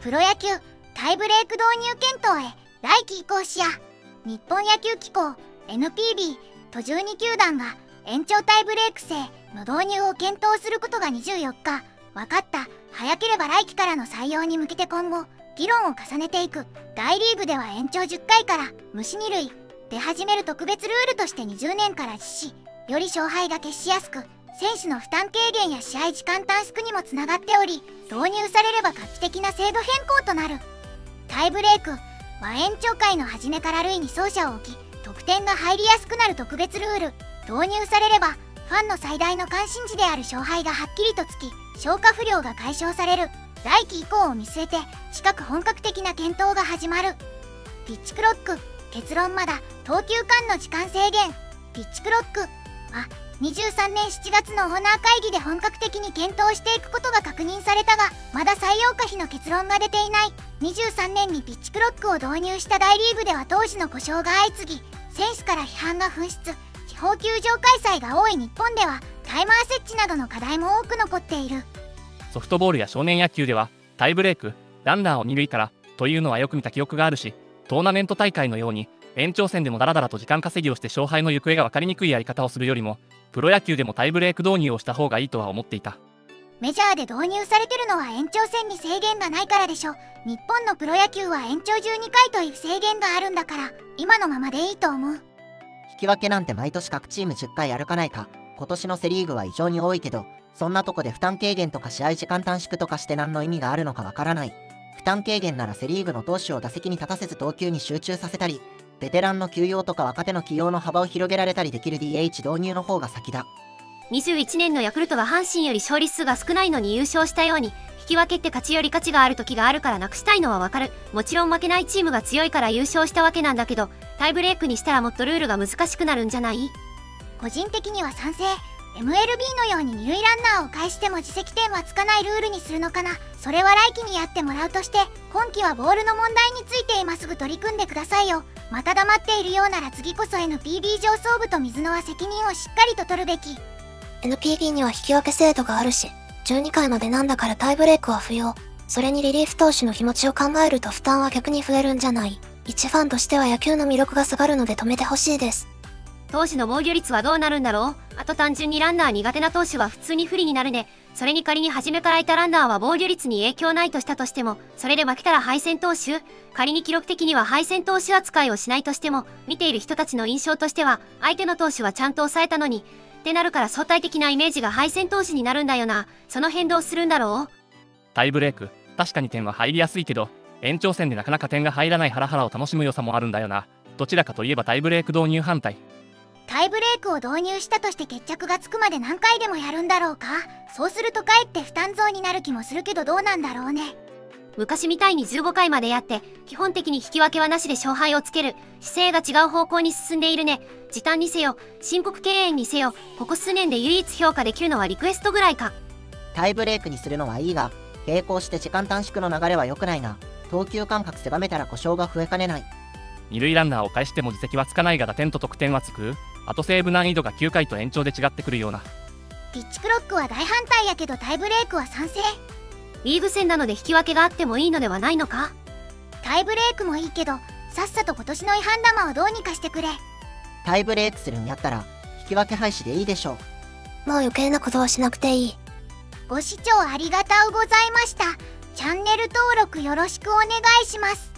プロ野球タイブレーク導入検討へ来季移行しや。日本野球機構 NPB と12球団が延長タイブレーク制の導入を検討することが24日分かった。早ければ来季からの採用に向けて今後議論を重ねていく。大リーグでは延長10回から無視2塁で始める特別ルールとして20年から実施。より勝敗が決しやすく選手の負担軽減や試合時間短縮にもつながっており、導入されれば画期的な制度変更となる。タイブレークは延長回の初めから塁に走者を置き得点が入りやすくなる特別ルール。導入されればファンの最大の関心事である勝敗がはっきりとつき消化不良が解消される。来季以降を見据えて近く本格的な検討が始まる。ピッチクロック結論まだ投球間の時間制限。ピッチクロックは23年7月のオーナー会議で本格的に検討していくことが確認されたが、まだ採用可否の結論が出ていない。23年にピッチクロックを導入した大リーグでは当時の故障が相次ぎ選手から批判が噴出。地方球場開催が多い日本ではタイマー設置などの課題も多く残っている。 ソフトボールや少年野球ではタイブレークランナーを2塁からというのはよく見た記憶があるし、トーナメント大会のように延長戦でもダラダラと時間稼ぎをして勝敗の行方が分かりにくいやり方をするよりも、プロ野球でもタイブレーク導入をした方がいいとは思っていた。 メジャーで導入されてるのは延長戦に制限がないからでしょ。日本のプロ野球は延長12回という制限があるんだから今のままでいいと思う。 引き分けなんて毎年各チーム10回歩かないか。今年のセリーグは異常に多いけど、そんなとこで負担軽減とか試合時間短縮とかして何の意味があるのかわからない。負担軽減ならセリーグの投手を打席に立たせず投球に集中させたり、ベテランの休養とか若手の起用の幅を広げられたりできる DH 導入の方が先だ。 21年のヤクルトが阪神より勝利数が少ないのに優勝したように、引き分けって勝ちより価値がある時があるからなくしたいのはわかる。もちろん負けないチームが強いから優勝したわけなんだけど、タイブレークにしたらもっとルールが難しくなるんじゃない？ 個人的には賛成。 MLB のように二塁ランナーを返しても自責点はつかないルールにするのかな。それは来季にやってもらうとして、今季はボールの問題について今すぐ取り組んでくださいよ。また黙っているようなら次こそ NPB 上層部と水野は責任をしっかりと取るべき。 NPB には引き分け制度があるし、12回までなんだからタイブレークは不要。それにリリーフ投手の気持ちを考えると負担は逆に増えるんじゃない？一ファンとしては野球の魅力が下がるので止めてほしいです。 投手の防御率はどうなるんだろう。あと単純にランナー苦手な投手は普通に不利になるね。それに仮に初めからいたランナーは防御率に影響ないとしたとしても、それで負けたら敗戦投手？仮に記録的には敗戦投手扱いをしないとしても、見ている人たちの印象としては相手の投手はちゃんと抑えたのにってなるから相対的なイメージが敗戦投手になるんだよな。その変動するんだろう。 タイブレーク確かに点は入りやすいけど、延長戦でなかなか点が入らないハラハラを楽しむ良さもあるんだよな。どちらかといえばタイブレーク導入反対。 タイブレークを導入したとして決着がつくまで何回でもやるんだろうか。そうするとかえって負担増になる気もするけどどうなんだろうね。 昔みたいに15回までやって基本的に引き分けはなしで勝敗をつける姿勢が違う方向に進んでいるね。時短にせよ申告敬遠にせよ、ここ数年で唯一評価できるのはリクエストぐらいか。 タイブレークにするのはいいが、並行して時間短縮の流れは良くないな。投球間隔狭めたら故障が増えかねない。 二塁ランナーを返しても自責はつかないが打点と得点はつく。あとセーブ難易度が9回と延長で違ってくるような。 ピッチクロックは大反対やけどタイブレークは賛成。 リーグ戦なので引き分けがあってもいいのではないのか。 タイブレークもいいけどさっさと今年の違反玉をどうにかしてくれ。 タイブレークするんやったら引き分け廃止でいいでしょう。 もう余計なことはしなくていい。 ご視聴ありがとうございました。チャンネル登録よろしくお願いします。